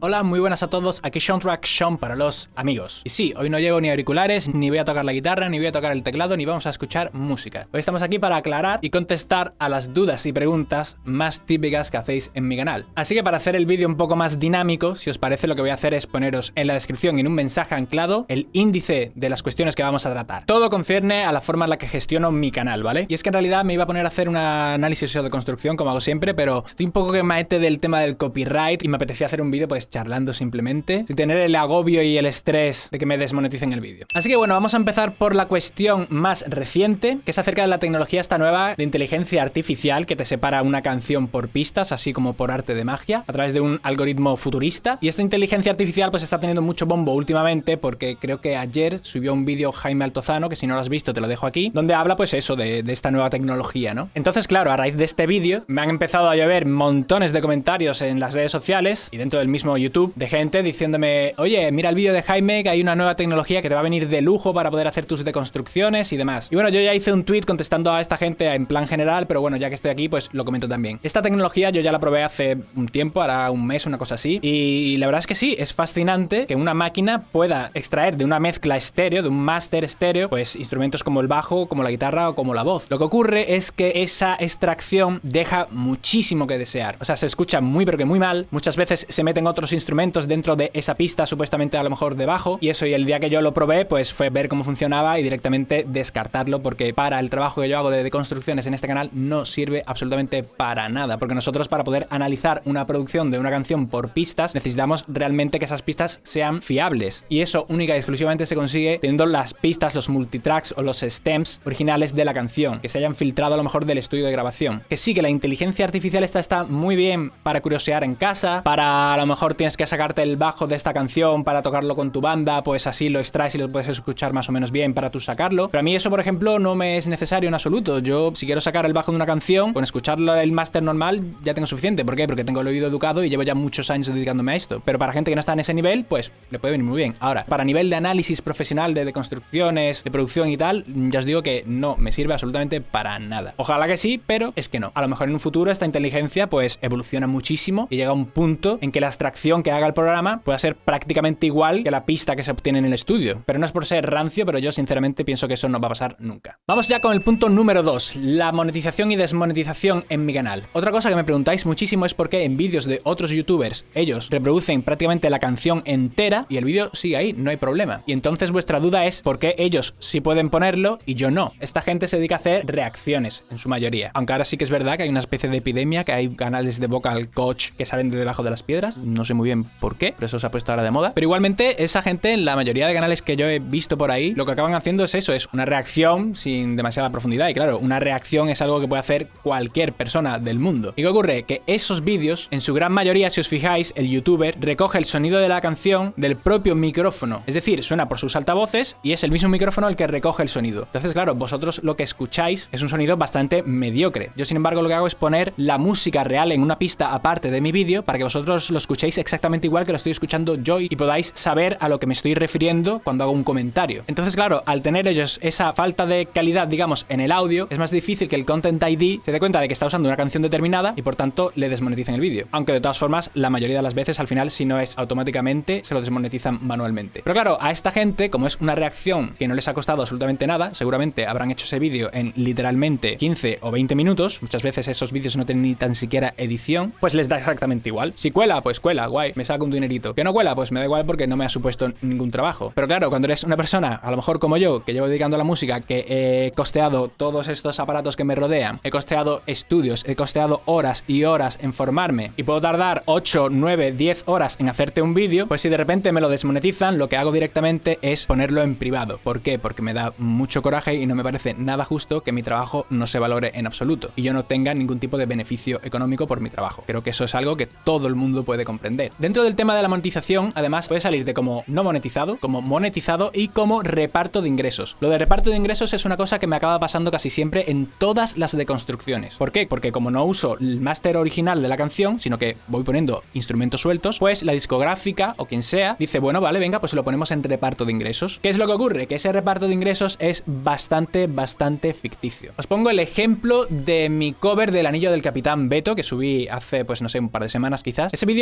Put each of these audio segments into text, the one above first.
Hola, muy buenas a todos, aquí Soundtrack Sean para los amigos. Y sí, hoy no llevo ni auriculares, ni voy a tocar la guitarra, ni voy a tocar el teclado, ni vamos a escuchar música. Hoy estamos aquí para aclarar y contestar a las dudas y preguntas más típicas que hacéis en mi canal. Así que para hacer el vídeo un poco más dinámico, si os parece, lo que voy a hacer es poneros en la descripción y en un mensaje anclado el índice de las cuestiones que vamos a tratar. Todo concierne a la forma en la que gestiono mi canal, ¿vale? Y es que en realidad me iba a poner a hacer un análisis de construcción, como hago siempre, pero estoy un poco que maete del tema del copyright y me apetecía hacer un vídeo pues charlando simplemente, sin tener el agobio y el estrés de que me desmoneticen el vídeo. Así que bueno, vamos a empezar por la cuestión más reciente, que es acerca de la tecnología esta nueva de inteligencia artificial que te separa una canción por pistas, así como por arte de magia, a través de un algoritmo futurista. Y esta inteligencia artificial pues está teniendo mucho bombo últimamente, porque creo que ayer subió un vídeo Jaime Altozano, que si no lo has visto te lo dejo aquí, donde habla pues eso, de esta nueva tecnología, ¿no? Entonces claro, a raíz de este vídeo me han empezado a llover montones de comentarios en las redes sociales y dentro del mismo YouTube de gente diciéndome: oye, mira el vídeo de Jaime, que hay una nueva tecnología que te va a venir de lujo para poder hacer tus deconstrucciones y demás. Y bueno, yo ya hice un tweet contestando a esta gente en plan general, pero bueno, ya que estoy aquí, pues lo comento también. Esta tecnología yo ya la probé hace un tiempo, hará un mes, una cosa así, y la verdad es que sí, es fascinante que una máquina pueda extraer de una mezcla estéreo, de un máster estéreo, pues instrumentos como el bajo, como la guitarra o como la voz. Lo que ocurre es que esa extracción deja muchísimo que desear. O sea, se escucha muy pero que muy mal. Muchas veces se meten otros instrumentos dentro de esa pista, supuestamente a lo mejor de bajo, y eso, y el día que yo lo probé, pues fue ver cómo funcionaba y directamente descartarlo, porque para el trabajo que yo hago de deconstrucciones en este canal no sirve absolutamente para nada, porque nosotros, para poder analizar una producción de una canción por pistas, necesitamos realmente que esas pistas sean fiables, y eso única y exclusivamente se consigue teniendo las pistas, los multitracks o los stems originales de la canción, que se hayan filtrado a lo mejor del estudio de grabación. Que sí, que la inteligencia artificial está muy bien para curiosear en casa, para a lo mejor tienes que sacarte el bajo de esta canción para tocarlo con tu banda, pues así lo extraes y lo puedes escuchar más o menos bien para tú sacarlo. Pero a mí eso, por ejemplo, no me es necesario en absoluto. Yo, si quiero sacar el bajo de una canción, con escucharlo el máster normal ya tengo suficiente. ¿Por qué? Porque tengo el oído educado y llevo ya muchos años dedicándome a esto. Pero para gente que no está en ese nivel, pues le puede venir muy bien. Ahora, para nivel de análisis profesional, de deconstrucciones, de producción y tal, ya os digo que no me sirve absolutamente para nada. Ojalá que sí, pero es que no. A lo mejor en un futuro esta inteligencia pues evoluciona muchísimo y llega a un punto en que la extracción que haga el programa pueda ser prácticamente igual que la pista que se obtiene en el estudio. Pero no es por ser rancio, pero yo sinceramente pienso que eso no va a pasar nunca. Vamos ya con el punto número 2, la monetización y desmonetización en mi canal. Otra cosa que me preguntáis muchísimo es por qué en vídeos de otros youtubers ellos reproducen prácticamente la canción entera y el vídeo sigue ahí, no hay problema. Y entonces vuestra duda es por qué ellos sí pueden ponerlo y yo no. Esta gente se dedica a hacer reacciones en su mayoría. Aunque ahora sí que es verdad que hay una especie de epidemia, que hay canales de vocal coach que salen de debajo de las piedras. No sé muy bien por qué, pero eso se ha puesto ahora de moda. Pero igualmente esa gente, en la mayoría de canales que yo he visto por ahí, lo que acaban haciendo es eso, es una reacción sin demasiada profundidad. Y claro, una reacción es algo que puede hacer cualquier persona del mundo. ¿Y qué ocurre? Que esos vídeos, en su gran mayoría, si os fijáis, el youtuber recoge el sonido de la canción del propio micrófono. Es decir, suena por sus altavoces y es el mismo micrófono el que recoge el sonido. Entonces, claro, vosotros lo que escucháis es un sonido bastante mediocre. Yo, sin embargo, lo que hago es poner la música real en una pista aparte de mi vídeo para que vosotros lo escuchéis exactamente igual que lo estoy escuchando yo y podáis saber a lo que me estoy refiriendo cuando hago un comentario. Entonces, claro, al tener ellos esa falta de calidad, digamos, en el audio, es más difícil que el Content ID se dé cuenta de que está usando una canción determinada y por tanto le desmoneticen el vídeo. Aunque de todas formas, la mayoría de las veces al final, si no es automáticamente, se lo desmonetizan manualmente. Pero claro, a esta gente, como es una reacción que no les ha costado absolutamente nada, seguramente habrán hecho ese vídeo en literalmente 15 o 20 minutos. Muchas veces esos vídeos no tienen ni tan siquiera edición, pues les da exactamente igual. Si cuela, pues cuela, guay, me saco un dinerito. Que no cuela, pues me da igual porque no me ha supuesto ningún trabajo. Pero claro, cuando eres una persona, a lo mejor como yo, que llevo dedicando a la música, que he costeado todos estos aparatos que me rodean, he costeado estudios, he costeado horas y horas en formarme y puedo tardar 8, 9, 10 horas en hacerte un vídeo, pues si de repente me lo desmonetizan, lo que hago directamente es ponerlo en privado. ¿Por qué? Porque me da mucho coraje y no me parece nada justo que mi trabajo no se valore en absoluto y yo no tenga ningún tipo de beneficio económico por mi trabajo. Creo que eso es algo que todo el mundo puede comprender. Dentro del tema de la monetización, además, puede salir de como no monetizado, como monetizado y como reparto de ingresos. Lo de reparto de ingresos es una cosa que me acaba pasando casi siempre en todas las deconstrucciones. ¿Por qué? Porque como no uso el máster original de la canción, sino que voy poniendo instrumentos sueltos, pues la discográfica o quien sea dice, bueno, vale, venga, pues lo ponemos en reparto de ingresos. ¿Qué es lo que ocurre? Que ese reparto de ingresos es bastante ficticio. Os pongo el ejemplo de mi cover del Anillo del Capitán Beto, que subí hace, pues no sé, un par de semanas quizás. Ese vídeo a día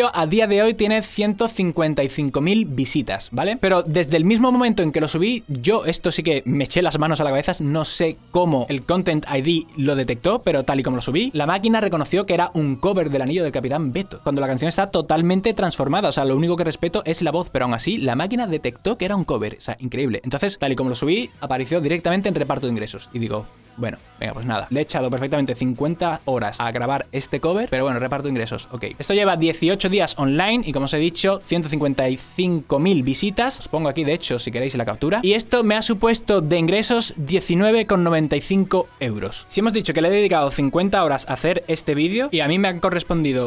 día de hoy tiene 155.000 visitas, ¿vale? Pero desde el mismo momento en que lo subí, yo esto sí que me eché las manos a la cabeza, no sé cómo el Content ID lo detectó, pero tal y como lo subí, la máquina reconoció que era un cover del Anillo del Capitán Beto, cuando la canción está totalmente transformada. O sea, lo único que respeto es la voz, pero aún así la máquina detectó que era un cover. O sea, increíble. Entonces, tal y como lo subí, apareció directamente en reparto de ingresos. Y digo, bueno, venga, pues nada. Le he echado perfectamente 50 horas a grabar este cover, pero bueno, reparto de ingresos, ok. Esto lleva 18 días online y como os he dicho, 155.000 visitas. Os pongo aquí, de hecho, si queréis la captura. Y esto me ha supuesto de ingresos 19,95 euros. Si hemos dicho que le he dedicado 50 horas a hacer este vídeo y a mí me han correspondido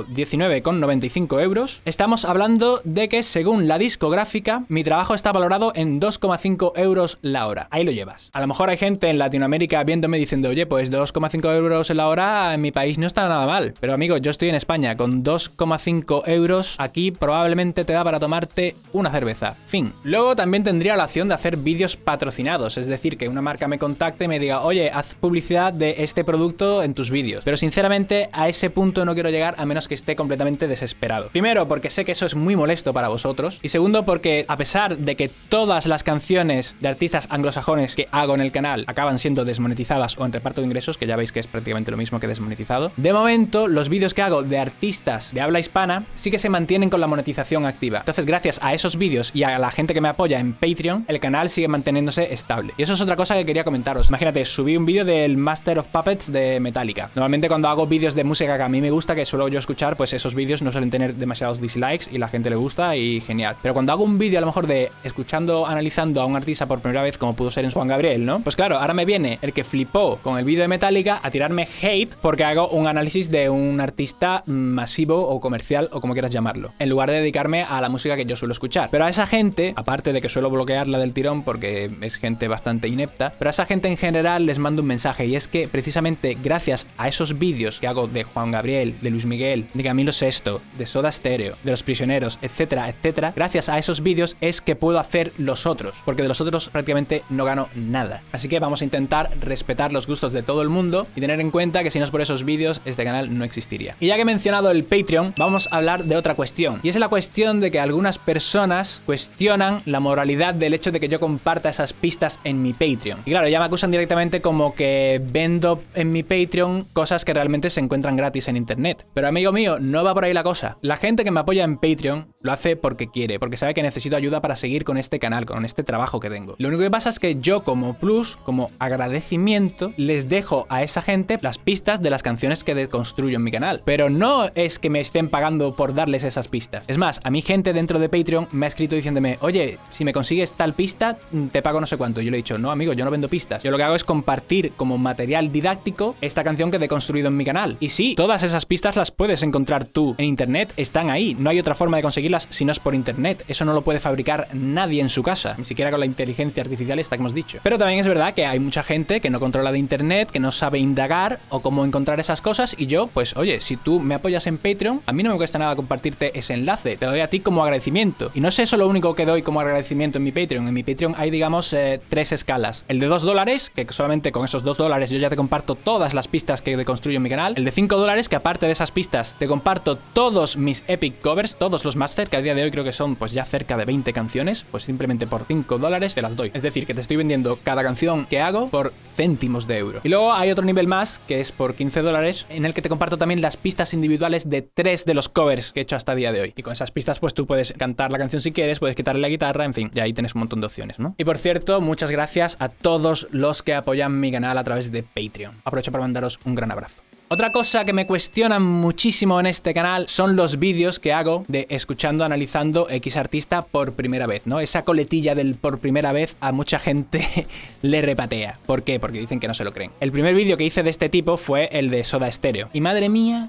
19,95 euros, estamos hablando de que según la discográfica, mi trabajo está valorado en 2,5 euros la hora. Ahí lo llevas. A lo mejor hay gente en Latinoamérica viéndome diciendo, oye, pues 2,5 euros la hora en mi país no está nada mal. Pero amigo, yo estoy en España, con 2,5 euros aquí probablemente te da para tomarte una cerveza. Fin. Luego también tendría la opción de hacer vídeos patrocinados, es decir, que una marca me contacte y me diga, oye, haz publicidad de este producto en tus vídeos. Pero sinceramente a ese punto no quiero llegar a menos que esté completamente desesperado. Primero, porque sé que eso es muy molesto para vosotros. Y segundo, porque a pesar de que todas las canciones de artistas anglosajones que hago en el canal acaban siendo desmonetizadas o en reparto de ingresos, que ya veis que es prácticamente lo mismo que desmonetizado, de momento los vídeos que hago de artistas de habla hispana sí que se mantienen con la monetización activa. Entonces, gracias a esos vídeos y a la gente que me apoya en Patreon, el canal sigue manteniéndose estable. Y eso es otra cosa que quería comentaros. Imagínate, subí un vídeo del Master of Puppets de Metallica. Normalmente cuando hago vídeos de música que a mí me gusta, que suelo yo escuchar, pues esos vídeos no suelen tener demasiados dislikes y la gente le gusta y genial. Pero cuando hago un vídeo a lo mejor de escuchando, analizando a un artista por primera vez, como pudo ser en Juan Gabriel, ¿no? Pues claro, ahora me viene el que flipó con el vídeo de Metallica a tirarme hate porque hago un análisis de un artista masivo o comercial o como quieras llamarlo, en lugar de dedicarme a la música que yo suelo escuchar. Pero a esa gente, aparte de que suelo bloquearla del tirón porque es gente bastante inepta, pero a esa gente en general les mando un mensaje y es que precisamente gracias a esos vídeos que hago de Juan Gabriel, de Luis Miguel, de Camilo Sesto, de Soda Stereo, de Los Prisioneros, etcétera, etcétera, gracias a esos vídeos es que puedo hacer los otros, porque de los otros prácticamente no gano nada. Así que vamos a intentar respetar los gustos de todo el mundo y tener en cuenta que si no es por esos vídeos, este canal no existiría. Y ya que he mencionado el Patreon, vamos a hablar de otra cuestión. Y es la cuestión de que algunas personas cuestionan la moralidad del hecho de que yo comparta esas pistas en mi Patreon. Y claro, ya me acusan directamente como que vendo en mi Patreon cosas que realmente se encuentran gratis en internet. Pero amigo mío, no va por ahí la cosa. La gente que me apoya en Patreon lo hace porque quiere, porque sabe que necesito ayuda para seguir con este canal, con este trabajo que tengo. Lo único que pasa es que yo como plus, como agradecimiento, les dejo a esa gente las pistas de las canciones que deconstruyo en mi canal. Pero no es que me estén pagando por darles esas pistas. Es más, a mí gente dentro de Patreon me ha escrito diciéndome, oye, si me consigues tal pista, te pago no sé cuánto. Y yo le he dicho, no amigo, yo no vendo pistas. Yo lo que hago es compartir como material didáctico esta canción que he deconstruido en mi canal. Y sí, todas esas pistas las puedes encontrar tú en internet, están ahí. No hay otra forma de conseguirlas si no es por internet. Eso no lo puede fabricar nadie en su casa, ni siquiera con la inteligencia artificial esta que hemos dicho. Pero también es verdad que hay mucha gente que no controla de internet, que no sabe indagar o cómo encontrar esas cosas y yo, pues oye, si tú me apoyas en Patreon, a mí no me cuesta nada compartirte ese enlace, te doy a ti como agradecimiento. Y no es eso lo único que doy como agradecimiento en mi Patreon. En mi Patreon hay, digamos, 3 escalas. El de $2, que solamente con esos $2 yo ya te comparto todas las pistas que deconstruyo en mi canal. El de $5, que aparte de esas pistas te comparto todos mis epic covers, todos los master, que a día de hoy creo que son pues ya cerca de 20 canciones, pues simplemente por $5 te las doy. Es decir, que te estoy vendiendo cada canción que hago por céntimos de euro. Y luego hay otro nivel más, que es por $15, en el que te comparto también las pistas individuales de 3 de los covers que he hecho hasta el día de hoy. Y con esas pistas pues tú puedes cantar la canción si quieres, puedes quitarle la guitarra, en fin, y ahí tienes un montón de opciones, ¿no? Y por cierto, muchas gracias a todos los que apoyan mi canal a través de Patreon. Aprovecho para mandaros un gran abrazo. Otra cosa que me cuestionan muchísimo en este canal son los vídeos que hago de escuchando, analizando X artista por primera vez, ¿no? Esa coletilla del por primera vez a mucha gente le repatea. ¿Por qué? Porque dicen que no se lo creen. El primer vídeo que hice de este tipo fue el de Soda Stereo. Y madre mía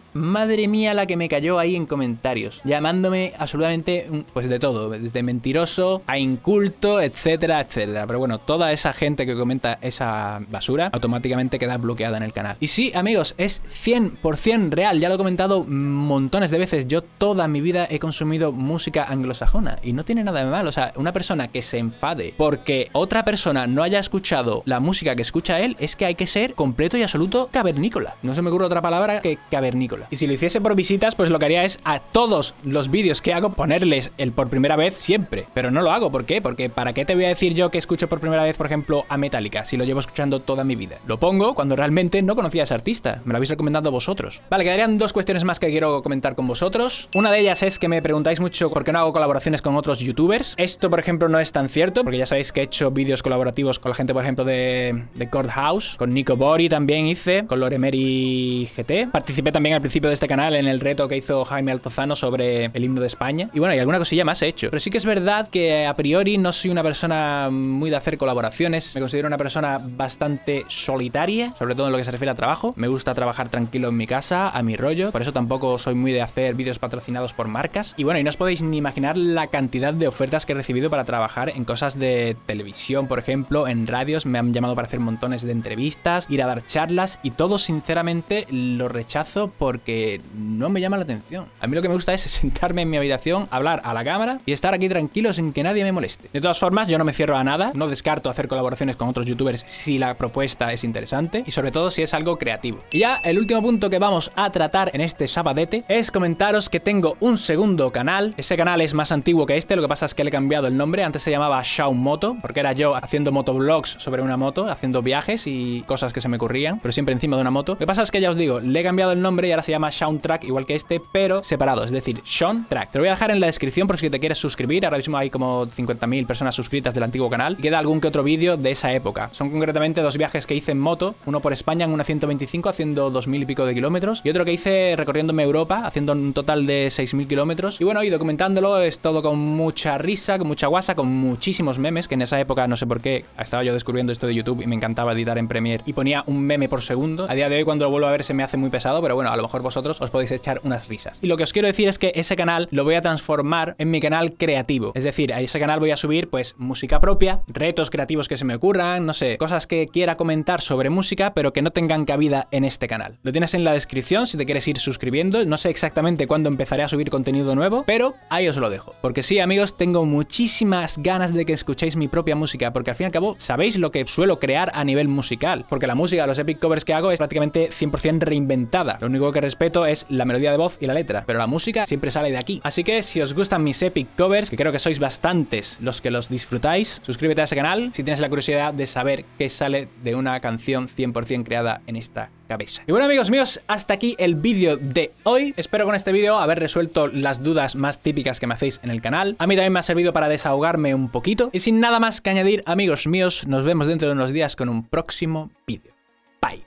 la que me cayó ahí en comentarios, llamándome absolutamente, pues de todo, desde mentiroso a inculto, etcétera, etcétera. Pero bueno, toda esa gente que comenta esa basura automáticamente queda bloqueada en el canal. Y sí, amigos, es 100% real, ya lo he comentado montones de veces. Yo toda mi vida he consumido música anglosajona y no tiene nada de mal. O sea, una persona que se enfade porque otra persona no haya escuchado la música que escucha él, es que hay que ser completo y absoluto cavernícola. No se me ocurre otra palabra que cavernícola. Y si lo hiciese por visitas, pues lo que haría es a todos los vídeos que hago ponerles el por primera vez siempre. Pero no lo hago. ¿Por qué? Porque ¿para qué te voy a decir yo que escucho por primera vez, por ejemplo, a Metallica, si lo llevo escuchando toda mi vida? Lo pongo cuando realmente no conocía a ese artista. Me lo habéis recomendado vosotros. Vale, quedarían dos cuestiones más que quiero comentar con vosotros. Una de ellas es que me preguntáis mucho por qué no hago colaboraciones con otros youtubers. Esto, por ejemplo, no es tan cierto, porque ya sabéis que he hecho vídeos colaborativos con la gente, por ejemplo, de Courthouse, con Nico Bori también hice, con Loremeri GT. Participé también al principio de este canal en el reto que hizo Jaime Altozano sobre el himno de España. Y bueno, y alguna cosilla más he hecho. Pero sí que es verdad que a priori no soy una persona muy de hacer colaboraciones. Me considero una persona bastante solitaria, sobre todo en lo que se refiere a trabajo. Me gusta trabajar tranquilo en mi casa, a mi rollo. Por eso tampoco soy muy de hacer vídeos patrocinados por marcas. Y bueno, y no os podéis ni imaginar la cantidad de ofertas que he recibido para trabajar en cosas de televisión, por ejemplo, en radios. Me han llamado para hacer montones de entrevistas, ir a dar charlas, y todo sinceramente lo rechazo porque no me llama la atención. A mí lo que me gusta es sentarme en mi habitación, hablar a la cámara y estar aquí tranquilo sin que nadie me moleste. De todas formas, yo no me cierro a nada, no descarto hacer colaboraciones con otros youtubers si la propuesta es interesante y sobre todo si es algo creativo. Y ya el último punto que vamos a tratar en este sabadete es comentaros que tengo un segundo canal. Ese canal es más antiguo que este, lo que pasa es que le he cambiado el nombre. Antes se llamaba Shaun Moto, porque era yo haciendo motovlogs sobre una moto, haciendo viajes y cosas que se me ocurrían, pero siempre encima de una moto. Lo que pasa es que ya os digo, le he cambiado el nombre y ahora se llama Shaun Track, igual que este, pero separado, es decir, Shaun Track. Te lo voy a dejar en la descripción por si te quieres suscribir. Ahora mismo hay como 50.000 personas suscritas del antiguo canal y queda algún que otro vídeo de esa época. Son concretamente dos viajes que hice en moto, uno por España en una 125 haciendo 2000 y pico de kilómetros y otro que hice recorriéndome Europa haciendo un total de 6000 kilómetros. Y bueno, y documentándolo es todo con mucha risa, con mucha guasa, con muchísimos memes, que en esa época no sé por qué estaba yo descubriendo esto de YouTube y me encantaba editar en Premiere y ponía un meme por segundo. A día de hoy cuando lo vuelvo a ver se me hace muy pesado, pero bueno, a lo mejor vosotros os podéis echar unas risas. Y lo que os quiero decir es que ese canal lo voy a transformar en mi canal creativo. Es decir, a ese canal voy a subir pues música propia, retos creativos que se me ocurran, no sé, cosas que quiera comentar sobre música pero que no tengan cabida en este canal. Lo tienes en la descripción si te quieres ir suscribiendo. No sé exactamente cuándo empezaré a subir contenido nuevo, pero ahí os lo dejo. Porque sí, amigos, tengo muchísimas ganas de que escuchéis mi propia música, porque al fin y al cabo sabéis lo que suelo crear a nivel musical, porque la música, los epic covers que hago es prácticamente 100% reinventada. Lo único que respeto es la melodía de voz y la letra, pero la música siempre sale de aquí. Así que si os gustan mis epic covers, que creo que sois bastantes los que los disfrutáis, suscríbete a ese canal si tienes la curiosidad de saber qué sale de una canción 100% creada en esta cabeza. Y bueno, amigos míos, hasta aquí el vídeo de hoy. Espero con este vídeo haber resuelto las dudas más típicas que me hacéis en el canal. A mí también me ha servido para desahogarme un poquito. Y sin nada más que añadir, amigos míos, nos vemos dentro de unos días con un próximo vídeo. Bye.